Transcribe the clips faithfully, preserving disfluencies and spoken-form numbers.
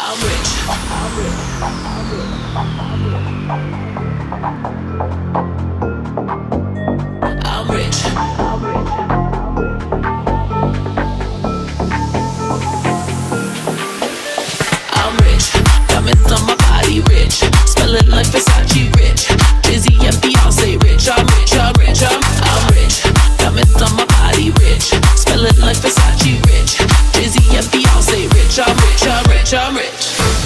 I'm rich. I'm rich. I'm rich. I'm rich. I'm rich. I'm rich. Diamonds on my body, rich. Smelling like Versace, rich. Jay-Z and Beyonce, rich. I'm rich. I'm rich. I'm, I'm rich. Diamonds on my body, rich. Smelling like Versace, rich. Jay-Z and Beyonce, rich. I'm rich. I'm rich. I'm rich.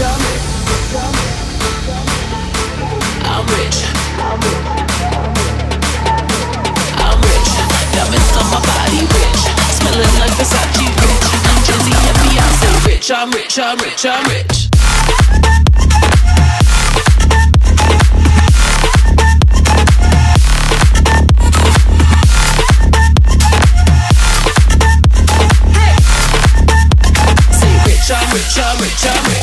I'm rich. I'm rich. I'm rich. Diamonds on my body, rich. Smelling like Versace, rich. Jay-Z and Beyonce, rich. I'm rich. I'm rich. I'm rich. I'm rich, I'm rich, I'm rich.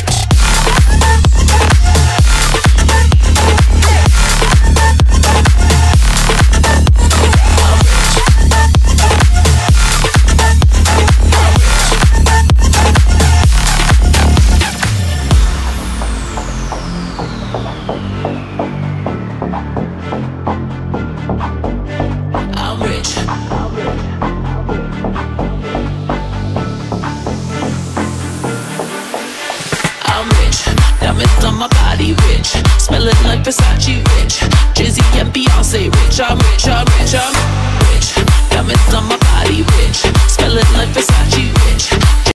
I'm rich. I'm rich. Diamonds on my body, rich. Smelling like Versace, rich. Jay-Z and Beyonce, rich. I'm